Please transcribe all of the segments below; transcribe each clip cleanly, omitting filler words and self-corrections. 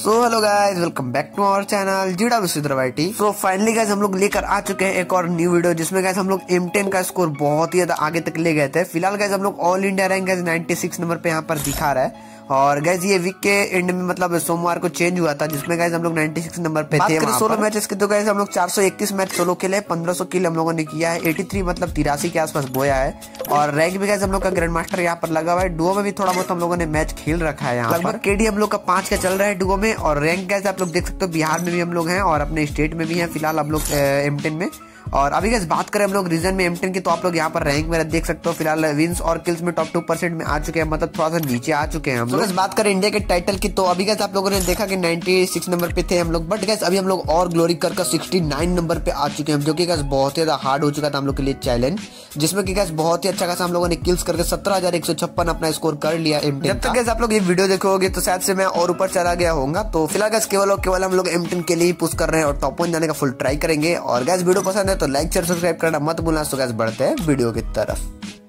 So hello guys, welcome back to our channel GWC। So finally guys हम लोग लेकर आ चुके हैं एक और न्यू वीडियो, जिसमें गाइस हम लोग M10 का स्कोर बहुत ही ज्यादा आगे तक ले गए थे। फिलहाल गाइस हम लोग all India rank guys 96 number पे यहाँ पर दिखा रहा है। और गाइस ये वीक के एंड में मतलब सोमवार को चेंज हुआ था, जिसमें गाइस हम लोग 96 नंबर पे थे। सोलो मैचेस के तो गाइस हम लोग 421 मैच सोलो खेले, 1500 किल हम लोगों ने किया है, 83 मतलब 83 के आसपास बोया है। और रैंक भी गाइस हम लोग का ग्रैंड मास्टर यहाँ पर लगा हुआ है। डुओ में भी थोड़ा बहुत हम लोगों ने मैच खेल रखा है। यहाँ पर केडी हम लोग का 5 का चल रहा है डुओ में। और रैंक गाइस आप लोग देख सकते हो, बिहार में भी हम लोग हैं और अपने स्टेट में भी हैं फिलहाल हम लोग M10 में। और अभी गाइस बात करें हम लोग रीजन में M10 की, तो आप लोग यहाँ पर रैंक में देख सकते हो फिलहाल विंस और किल्स में टॉप 2% में आ चुके हैं, मतलब थोड़ा सा नीचे आ चुके हैं हम लोग। बात करें इंडिया के टाइटल की, तो अभी गाइस आप लोगों ने देखा कि 96 नंबर पे थे हम लोग, बट गाइस अभी हम लोग और ग्लोरी कर 69 नंबर पे आ चुके हैं, जो कि गाइस बहुत ही ज्यादा हार्ड हो चुका था हम लोग के लिए चैलेंज, जिसमें कि गाइस बहुत ही अच्छा खासा हम लोगों ने किल्स करके 17,156 अपना स्कोर कर लिया M10। जब तक गाइस आप लोग ये वीडियो देखोगे तो शायद से मैं और ऊपर चला गया होगा। तो फिलहाल गाइस केवल हम लोग M10 के लिए ही पुश कर रहे हैं और टॉप 1 जाने का फुल ट्राई करेंगे। और गाइस वीडियो पसंद है तो लाइक शेयर सब्सक्राइब करना मत भूलना। सो गाइस बढ़ते हैं वीडियो की तरफ।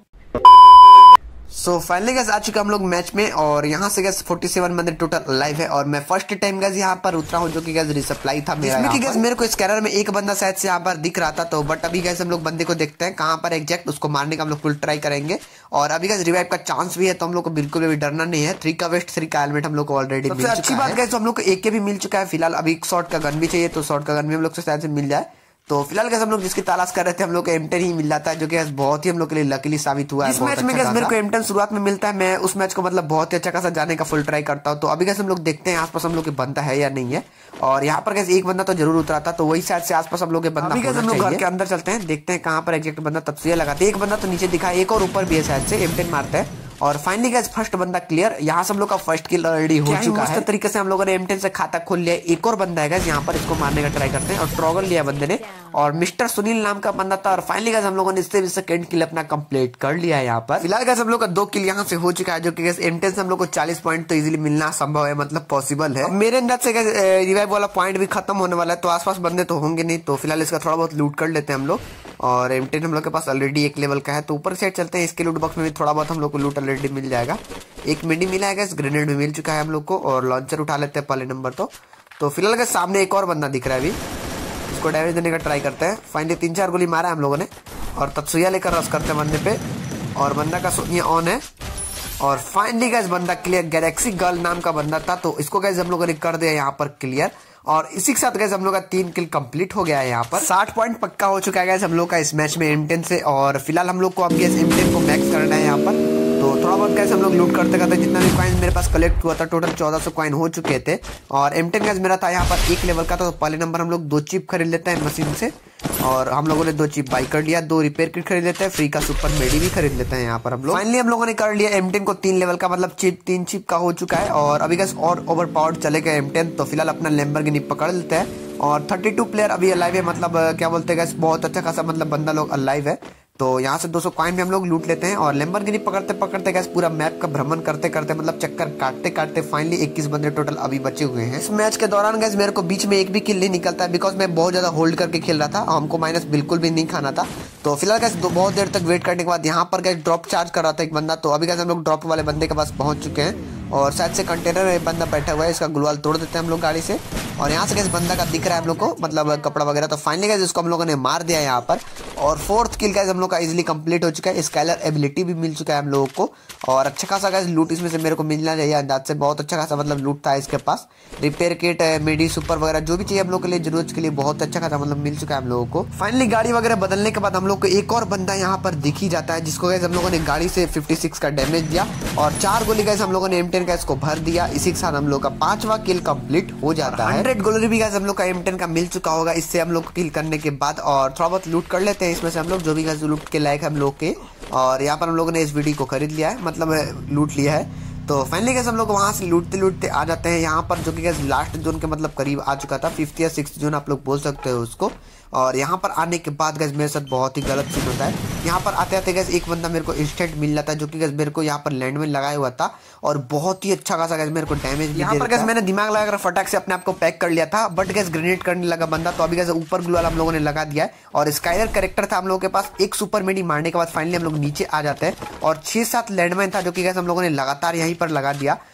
सो फाइनली गाइस आ चुके हम लोग मैच में, और यहाँ से गाइस 47 बंदे टोटल लाइव है। और मैं फर्स्ट टाइम गाइस यहाँ पर उतरा हूँ, जो कि गाइस रिसप्लाई था मेरा। इसमें कि गाइस मेरे को स्कैनर में एक बंदा शायद से यहाँ पर दिख रहा था, तो बट अभी गाइस हम लोग बंदे को देखते हैं कहाँ पर एग्जैक्ट, उसको मारने का हम लोग फुल ट्राई करेंगे। और अभी गाइस रिवाइव का चांस भी है, तो हम लोग को बिल्कुल भी डरना नहीं है। 3 का वेस्ट 3 का हेलमेट हम लोग को ऑलरेडी मिल चुका है। अच्छी बात गाइस हम लोग को AK भी मिल चुका है फिलहाल। अभी शॉर्ट का गन भी चाहिए, तो शॉर्ट का गन भी हम लोग से शायद से मिल जाए। तो फिलहाल गाइस हम लोग जिसकी तलाश कर रहे थे हम लोग को M10 ही मिल जाता है, जो कि बहुत ही हम लोग के लिए लकीली साबित हुआ है। इस मैच में गाइस मेरे को M10 शुरुआत में मिलता है, मैं उस मैच को मतलब बहुत ही अच्छा खासा जाने का फुल ट्राई करता हूँ। तो अभी गाइस हम लोग देखते हैं आसपास हम लोग के बनता है या नहीं है। और यहाँ पर गाइस एक बंदा तो जरूर उतरा था, तो वही शायद से आसपास हम लोग के बंदा होना चाहिए। हम लोग घर के अंदर चलते हैं, देखते हैं कहाँ पर एग्जैक्ट बंदा तब्सिया लगाते हैं। एक बंदा तो नीचे दिखा, एक और ऊपर भी है शायद से, M10 मारता है। और फाइनली गाइस फर्स्ट बंदा क्लियर। यहाँ से हम लोग का फर्स्ट किल ऑलरेडी हो चुका है। इस तरीके से हम लोगों ने M10 से खाता खोल लिया। एक और बंदा है गाइस यहाँ पर, इसको मारने का ट्राई करते हैं। और ट्रॉगल लिया बंदे ने, और मिस्टर सुनील नाम का बंदा था। और फाइनली गाइस हम लोगों ने इससे भी सेकंड किल अपना कंप्लीट कर लिया है यहाँ पर। फिलहाल गाइस हम लोग का 2 किल यहाँ से हो चुका है, जो कि गाइस M10 से हम लोग को 40 पॉइंट तो इजीली मिलना संभव है, मतलब पॉसिबल है। मेरे अंदर से गाइस रिवाइव वाला पॉइंट भी खत्म होने वाला है, तो आसपास बंदे तो होंगे नहीं। तो फिलहाल इसका थोड़ा बहुत लूट कर लेते हैं हम लोग। और M10 हम लोग के पास ऑलरेडी 1 लेवल का है, तो ऊपर साइड चलते हैं। इसके लूट बॉक्स में भी थोड़ा बहुत हम लोग को लूट ऑलरेडी मिल जाएगा। एक मिडी मिला है, ग्रेनेड भी मिल चुका है हम लोग को, और लॉन्चर उठा लेते हैं पहले नंबर। तो फिलहाल के सामने एक और बंदा दिख रहा है, अभी इसको डैमेज देने का ट्राई करते हैं। फाइनली 3-4 गोली मारा है हम लोगों ने, और तत्सुया लेकर रश करते हैं बंदे पे। और बंदा का सोनिया ऑन है। और फाइनली गाइस बंदा क्लियर, गैलेक्सी गर्ल नाम का बंदा था, तो इसको गाइस हम लोगों ने कर दिया यहाँ पर क्लियर। और इसी के साथ गाइस हम लोग का 3 किल कंप्लीट हो गया है। यहाँ पर 60 पॉइंट पक्का हो चुका है गाइस हम लोग का इस मैच में M10 से। और फिलहाल हम लोग को अब गाइस M10 को मैक्स करना है यहाँ पर। तो थोड़ा बहुत गाइस हम लोग लूट करते करते जितना भी कॉइन मेरे पास कलेक्ट हुआ था, टोटल 1400 कॉइन हो चुके थे। और M10 गाइस मेरा था यहाँ पर 1 लेवल का, तो पहले नंबर हम लोग 2 चिप खरीद लेते हैं मशीन से। और हम लोगों ने 2 चिप बाई कर लिया, 2 रिपेयर किट खरीद लेते हैं, फ्री का सुपर मेडी भी खरीद लेते हैं यहाँ पर हम लोग। फाइनली हम लोगों ने कर लिया M10 को 3 लेवल का, मतलब 3 चिप का हो चुका है। और अभी गाइस और ओवर पावर्ड चलेगा M10, तो फिलहाल अपना लैम्बोर्गिनी पकड़ लेते हैं। और 32 प्लेयर अभी अलाइव है, मतलब क्या बोलते हैं गाइस, बहुत अच्छा खासा मतलब बंदा लोग अलाइव है। तो यहाँ से 200 कॉइन भी हम लोग लूट लेते हैं। और लैम्बोर्गिनी पकड़ते पकड़ते गाइस पूरा मैप का भ्रमण करते करते, मतलब चक्कर काटते काटते फाइनली 21 बंदे टोटल अभी बचे हुए हैं। इस मैच के दौरान गाइस मेरे को बीच में एक भी किल नहीं निकलता है, बिकॉज मैं बहुत ज्यादा होल्ड करके खेल रहा था, हमको माइनस बिल्कुल भी नहीं खाना था। तो फिलहाल गाइस बहुत देर तक वेट करने के बाद यहाँ पर गाइस ड्रॉप चार्ज कर रहा था एक बंदा, तो अभी गाइस हम लोग ड्रॉप वाले बंदे के पास पहुंच चुके हैं। और शायद से कंटेनर में बंदा बैठा हुआ है, इसका ग्लूवाल तोड़ देते हैं हम लोग गाड़ी से। और यहाँ से गाइस बंदा का दिख रहा है हम लोग को, मतलब कपड़ा वगैरह। तो फाइनली गाइस इसको हम लोगों ने मार दिया यहाँ पर। और 4th किल गाइस हम लोग का इजीली कंप्लीट हो चुका है। स्काइलर एबिलिटी भी मिल चुका है हम लोगों को। और अच्छा खासा गाइस लूट इसमें से मेरे को मिलना चाहिए अंदाज से, बहुत अच्छा खासा मतलब लूट था इसके पास। रिपेयर किट, मेडी, सुपर वगैरह जो भी चाहिए हम लोग के लिए जरूरत के लिए बहुत अच्छा खासा मतलब मिल चुका है हम लोगों को। फाइनली गाड़ी वगैरह बदलने के बाद हम लोग को एक और बंदा यहाँ पर दिख ही जाता है, जिसको गाइस हम लोगों ने गाड़ी से 56 का डैमेज दिया। और 4 गोली गाइस हम लोगों ने M10 का इसको भर दिया। इसी के साथ हम लोग का 5वां किल कंप्लीट हो जाता है। 100 गोली भी गाइस हम लोग का M10 का मिल चुका होगा इससे हम लोग किल करने के बाद। और थोड़ा बहुत लूट कर लेते हैं इसमें से हम लोग, जो भी गाइस लूट के लायक है हम लोग के। और यहाँ पर हम लोगों ने इस वीडियो को खरीद लिया है, मतलब लूट लिया है। तो फाइनली गाइस हम लोग वहां से लूटते लूटते आ जाते हैं यहाँ पर, जो कि गाइस लास्ट जोन के मतलब करीब आ चुका था, 5th या 6th जोन आप लोग बोल सकते हो उसको। और यहाँ पर आने के बाद गाइस मेरे साथ बहुत ही गलत सीन होता है। यहाँ पर आते आते गाइस एक बंदा मेरे को इंस्टेंट मिल जाता है, जो कि गाइस मेरे को यहाँ पर लैंड में लगाया हुआ था। और बहुत ही अच्छा खासा गाइस मेरे को डैमेज भी यहाँ पर गाइस मैंने दिमाग लगाकर फटाक से अपने आप को पैक कर लिया था, बट गाइस ग्रेनेड करने लगा बंदा। तो अभी गाइस ऊपर ग्लू वाला हम लोगों ने लगा दिया है। और स्काइलर कैरेक्टर था हम लोगों के पास, एक सुपर मेडी मारने के बाद फाइनली हम लोग नीचे आ जाते हैं। और 6-7 लैंडमाइन था, जो कि गाइस हम लोगों ने लगातार यहीं पर लगा दिया।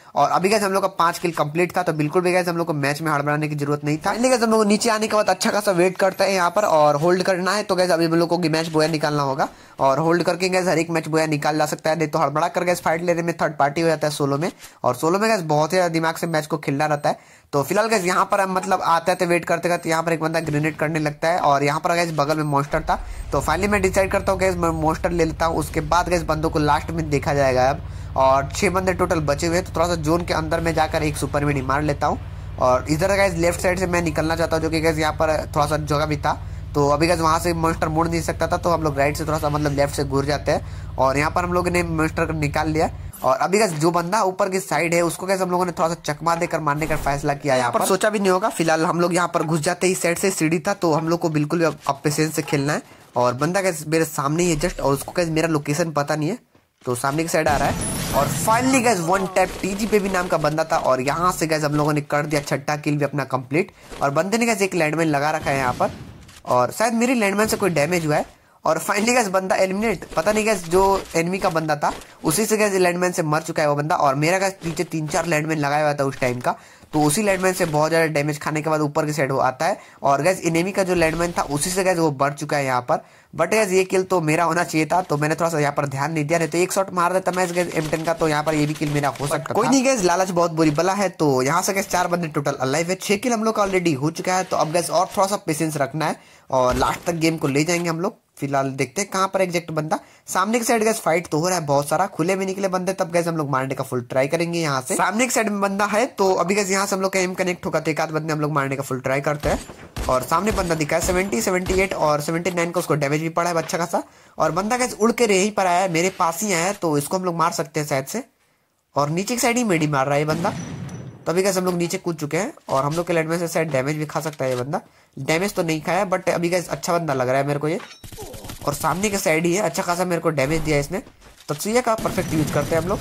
और अभी गैस हम लोग का 5 किल कंप्लीट था, तो बिल्कुल भी गैस हम लोग को मैच में हड़बड़ाने की जरूरत नहीं था। गैस हम लोग नीचे आने के बाद अच्छा खासा वेट करते हैं यहाँ पर और होल्ड करना है। तो गैस अभी हम लोग को मैच बोया निकालना होगा और होल्ड करके गैस हर एक मैच बोया निकाल जा सकता है, नहीं तो हड़बड़ा कर गैस फाइट लेने में थर्ड पार्टी हो जाता है सोलो में। और सोलो में गैस बहुत ही दिमाग से मैच को खेलना रहता है। तो फिलहाल गैस यहाँ पर हम मतलब आते वेट करते करते यहाँ पर एक बंदा ग्रेनेड करने लगता है और यहाँ पर गैस बगल में मॉन्स्टर था। तो फाइनली मैं डिसाइड करता हूँ गैस मैं मॉन्स्टर ले लेता हूँ, उसके बाद गैस बंदों को लास्ट में देखा जाएगा अब। और 6 बंदे टोटल बचे हुए हैं, तो थोड़ा सा जोन के अंदर में जाकर एक सुपर मेडी मार लेता हूँ। और इधर गैस लेफ्ट साइड से मैं निकलना चाहता हूँ, जो कि गैस यहाँ पर थोड़ा सा जगह भी था। तो अभी गैस वहाँ से मॉन्स्टर मुड़ नहीं सकता था, तो हम लोग राइट से थोड़ा सा मतलब लेफ्ट से घूर जाते हैं और यहाँ पर हम लोगों ने मॉन्स्टर को निकाल लिया। और अभी गैस जो बंदा ऊपर की साइड है उसको गैस हम लोगों ने थोड़ा सा चकमा देकर मारने का फैसला किया। यहाँ पर सोचा भी नहीं होगा। फिलहाल हम लोग यहाँ पर घुस जाते ही साइड से सीढ़ी था, तो हम लोग को बिल्कुल अब पेशेंस से खेलना है। और बंदा गैस मेरे सामने ही है जस्ट, और उसको गैस मेरा लोकेशन पता नहीं है, तो सामने की साइड आ रहा है। और finally guys one tap TG baby नाम का बंदा था और यहाँ से गैस हम लोगों ने कर दिया 6ठा किल भी अपना कंप्लीट। और बंदे ने गैस एक लैंडमाइन लगा रखा है यहाँ पर और शायद मेरी लैंडमाइन से कोई डैमेज हुआ है। और फाइनली गैस बंदा एलिमिनेट, पता नहीं गैस जो एनिमी का बंदा था उसी से गैस लैंडमाइन से मर चुका है वो बंदा। और मेरा गैस पीछे 3-4 लैंडमाइन लगाया हुआ था उस टाइम का, तो उसी लैंडमाइन से बहुत ज्यादा डैमेज खाने के बाद ऊपर की साइड वो आता है। और गैस एनिमी का जो लैंडमाइन था उसी से गैस वो बढ़ चुका है यहाँ पर। बट गैस ये किल तो मेरा होना चाहिए था, तो मैंने थोड़ा सा यहाँ पर ध्यान नहीं दिया, नहीं तो एक शॉट मार देता मैं गैस M10 का, तो यहाँ पर ये भी किल मेरा हो सकता। कोई नहीं गैस, लालच बहुत बुरी बला है। तो यहाँ से गैस 4 बंदे टोटल अलाइव है, 6 किल हम लोग का ऑलरेडी हो चुका है। तो अब गैस और थोड़ा सा पेशेंस रखना है और लास्ट तक गेम को ले जाएंगे हम लोग। फिलहाल देखते हैं कहाँ पर एग्जैक्ट बंदा। सामने की साइड गैस फाइट तो हो रहा है बहुत सारा, खुले में निकले बंदे, तब गैस हम लोग मारने का फुल ट्राई करेंगे। यहाँ से सामने की साइड में बंदा है, तो अभी गैस यहाँ से हम लोग का एम कनेक्ट होगा, तो एक आध बंदे हम लोग मारने का फुल ट्राई करते हैं। और सामने बंदा दिखा है 70, 78 और 79 का उसको डैमेज भी पड़ा है अच्छा खासा। और बंदा गैस उड़ के यहीं पर आया है, मेरे पास ही आया है, तो इसको हम लोग मार सकते हैं शायद से। और नीचे की साइड ही मेडी मार रहा है ये बंदा, तभी गैस हम लोग नीचे कूद चुके हैं और हम लोग के लैंड में से शायद डैमेज भी खा सकता है ये बंदा। डैमेज तो नहीं खाया, बट अभी गैस अच्छा बंदा लग रहा है मेरे को ये। और सामने के साइड ही है, अच्छा खासा मेरे को डैमेज दिया इसने। तत्सुया का परफेक्ट यूज करते हैं हम लोग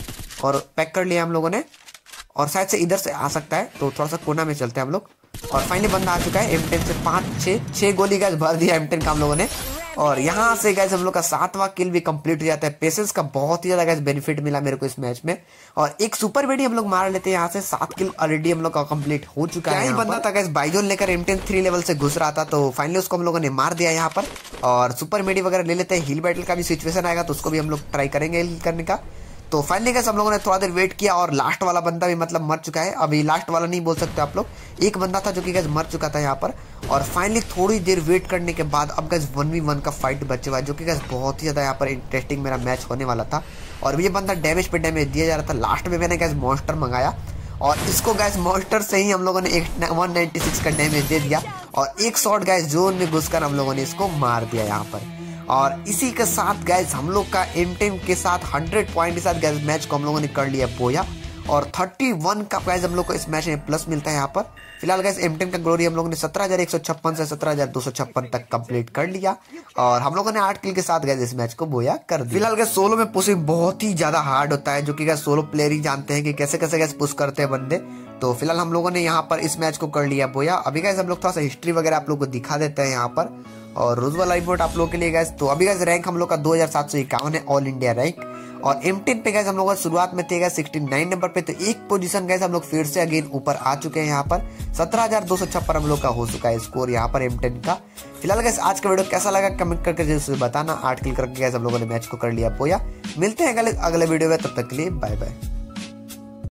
और पैक कर लिया हम लोगों ने। और शायद से इधर से आ सकता है, तो थोड़ा सा कोना में चलते हैं हम लोग। और फाइनली बंदा आ चुका है, M10 से 5-6 गोली गैस भर दिया M10 का हम लोगों ने। और यहाँ से गैस हम लोग का 7वां किल भी कंप्लीट हो जाता है। पेशेंस का बहुत ही ज्यादा गैस बेनिफिट मिला मेरे को इस मैच में। और एक सुपर बेडी हम लोग मार लेते हैं यहाँ से। 7 किल ऑलरेडी हम लोग का कंप्लीट हो चुका है। बंदा था गैस बाइजोन लेकर M10 3 लेवल से घुस रहा था, तो फाइनली उसको हम लोगों ने मार दिया यहाँ पर। और सुपर मेडी वगैरह ले लेते हैं, हील बैटल का भी सिचुएशन आएगा तो उसको भी हम लोग ट्राई करेंगे हील करने का। तो फाइनली गैस हम लोगों ने थोड़ा देर वेट किया और लास्ट वाला बंदा भी मतलब मर चुका है। अभी लास्ट वाला नहीं बोल सकते आप लोग, एक बंदा था जो कि गैस मर चुका था यहाँ पर। और फाइनली थोड़ी देर वेट करने के बाद अब गैस 1v1 का फाइट बचे हुआ है, जो कि गैस बहुत ही ज्यादा यहाँ पर इंटरेस्टिंग मेरा मैच होने वाला था। और ये बंदा डैमेज पे डैमेज दिया जा रहा था। लास्ट में मैंने गैस मॉन्स्टर मंगाया और इसको गैस मॉन्स्टर से ही हम लोगों ने 196 का डैमेज दे दिया। और एक शॉट गैस जोन में घुसकर हम लोगों ने इसको मार दिया यहाँ पर। और इसी के साथ गैस हम लोग का M10 के साथ 100 पॉइंट के साथ गैस मैच को हम लोगों ने कर लिया बोया। और 31 का गैस हम लोग को इस मैच में प्लस मिलता है यहाँ पर। फिलहाल गैस M10 का ग्लोरी हम लोगों ने 17,156 से 17,256 तक कंप्लीट कर लिया। और हम लोगों ने 8 किल के साथ गैस इस मैच को बोया कर दिया। फिलहाल गैस सोलो में पुशिंग बहुत ही ज्यादा हार्ड होता है, जो कि गैस सोलो प्लेयर ही जानते हैं कि कैसे कैसे गैस पुश करते हैं बंदे। तो फिलहाल हम लोगों ने यहाँ पर इस मैच को कर लिया बोया। अभी गैस हम लोग थोड़ा सा हिस्ट्री वगैरह आप लोग को दिखा देते हैं यहाँ पर। और रोज वाला रिपोर्ट आप लोगों के लिए गैस। तो अभी गैस रैंक हम लोग का 2751 है ऑल इंडिया रैंक। और M10 पे गैस हम लोग शुरुआत में थे गैस 69 नंबर पे, तो एक पोजीशन गैस हम लोग फिर से अगेन ऊपर आ चुके हैं यहाँ पर। 17,256 हम लोग का हो चुका है स्कोर यहाँ पर M10 का। फिलहाल गैस आज का वीडियो कैसा लगा कमेंट करके जरूर बताना। 8 किल करके गैस हम लोगों ने मैच को कर लिया बोया। मिलते हैं अगले वीडियो में, तब तक के लिए बाय बाय।